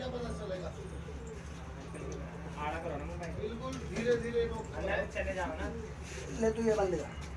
क्या पता चलेगा। आड़ा करो ना भाई, बिल्कुल धीरे धीरे अंदर चले जाओ ना। ले तू ये बंद कर।